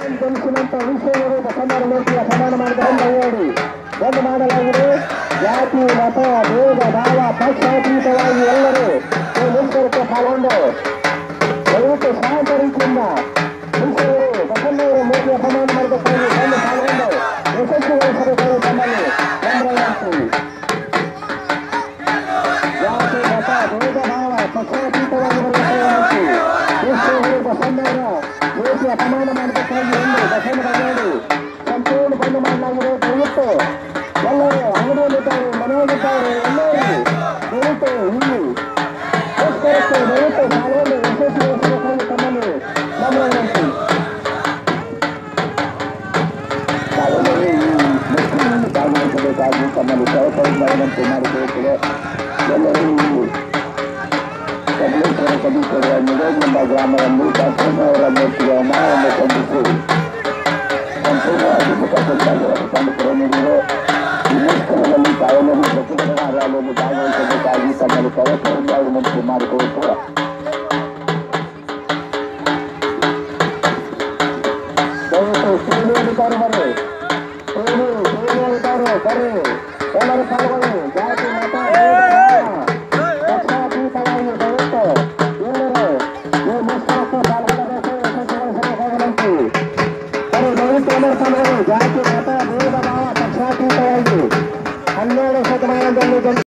ಜನಿಸಿದಂತ ವಿಷಯಗಳು ಬಸವಣ್ಣರ ಮೂರ್ತಿಯ ಸನ್ಮಾನ ಮಾಡಿದ ಒಂದು ಮಾಡಲಾಗಿದೆ. ಜಾತಿ ಮತ ಭೇದ ಭಾವ ಪಕ್ಷಾತೀತವಾಗಿ ಎಲ್ಲರೂ ಈ ಮುಷ್ಕರಕ್ಕೆ ಪಾಲ್ಗೊಂಡು ದಯವಿಟ್ಟು ಶಾಂತ ರೀತಿಯಿಂದ ವಿಷಯಗಳು ಬಸವಣ್ಣವರ ಮೂರ್ತಿಯ ಸನ್ಮಾನ ಮಾಡಬೇಕಾಗಿ ಬಂದು ಪಾಲ್ಗೊಂಡು ಯಶಸ್ವಿಗೊಳಿಸಬೇಕಾಗಿ ತಮ್ಮಲ್ಲಿ ನಮ್ರವಾಗ್ತೀವಿ. ಜಾತಿ ಮತ ಭೇದ ಭಾವ ಪಕ್ಷಾತೀತವಾಗಿ ವಿಷಯಗಳು ಬಸವಣ್ಣವರ ಮೂರ್ತಿಯ ಸನ್ಮಾನ ಮಾಡಬೇಕಾಗಿ ಎಂದು ಬಸವಣ್ಣರು ಸಂಪೂರ್ಣ ಬಂದು ಮಾಡಲಾಗಿದೆ. ದಯವಿಟ್ಟು ಎಲ್ಲರೂ ಅಂಗಡಿಯಲ್ಲಿದ್ದಾರೆ, ಮನೆಯಲ್ಲಿದ್ದಾರೆ, ಎಲ್ಲರೂ ದಯವಿಟ್ಟು ಇಲ್ಲಿ ಮುಷ್ಕರಕ್ಕೆ ದಯವಿಟ್ಟು ಪಾಲ್ಗೊಂಡು ಯಶಸ್ವಿಗೊಳಿಸಬೇಕಾಗಿ ತಮ್ಮಲ್ಲಿ ನಮ್ರವಾಗ್ತೀವಿ. ಮುಷ್ಕರದಲ್ಲಿ ಭಾಗವಹಿಸಬೇಕಾಗಿ ತಮ್ಮಲ್ಲಿ ಸಹಕರಿಸುವಂತೆ ಮಾಡಿಕೊಳ್ಳುತ್ತದೆ. ಎಲ್ಲರೂ ಕಮಲೇಶ್ವರ ಸದಸ್ಯರ ನಿರೋಧನಂಬ ಗ್ರಾಮದಲ್ಲಿ ಬಸವಣ್ಣವರ ಮೂರ್ತಿಯ ಮಾವನ್ನು ಖಂಡಿಸಿ ಸಂಪೂರ್ಣವಾಗಿ ಮುಖಪಟ್ಟಾಗಿರುವ ನೀಡಿದರು. ಈ ಮುಷ್ಕರದಲ್ಲಿ ತಾವೆಲ್ಲರೂ ಪ್ರತಿಭಟನಾ ರ್ಯಾಲಿಯಲ್ಲಿ ಭಾಗವಹಿಸಬೇಕಾಗಿ ತಮ್ಮಲ್ಲಿ ಸಹಕರಿಸುವಂತೆ ವಿನಂತಿ ಮಾಡಿಕೊಳ್ಳುತ್ತದೆ. ದಯವಿಟ್ಟು ಸೇವೆಯಲ್ಲಿದ್ದಾರೆ ಬರ್ರಿ, ಸೇವೆಯಲ್ಲಿದ್ದಾರೆ ಬರ್ರಿ, ಎಲ್ಲರೂ ಪಾಲ್ಗೊಳ್ಳಿ. ಜಾತಿ ಮತ ಪಕ್ಷಾತೀತವಾಗಿ ದಯವಿಟ್ಟು ಎಲ್ಲರೂ ಈ ಮುಷ್ಕರಕ್ಕೆ ಪಾಲ್ಗೊಳ್ಳಬೇಕು, ಯಶಸ್ವಿಗೊಳಿಸಬೇಕಾಗಿ ಬರೀ ದಯವಿಟ್ಟು ಎಲ್ಲರೂ ಪಾಲ್ಗೊಳ್ಳಿ. ಜಾತಿ ಮತ ಭೇದ ಭಾವ ಪಕ್ಷಾತೀತವಾಗಿ 12ನೇ ಶತಮಾನದಲ್ಲಿ